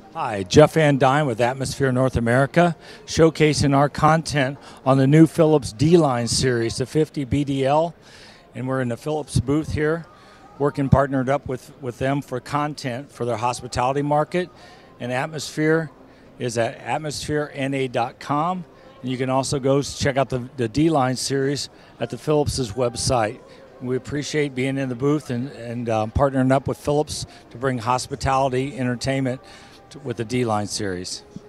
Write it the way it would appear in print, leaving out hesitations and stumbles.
Hi, Jeff Van Dyne with Atmosphere North America, showcasing our content on the new Philips D-Line series, the 50 BDL, and we're in the Philips booth here, working partnered up with them for content for their hospitality market, and Atmosphere is at atmospherena.com, and you can also go check out the D-Line series at the Philips' website. We appreciate being in the booth and partnering up with Philips to bring hospitality entertainment with the D-Line series.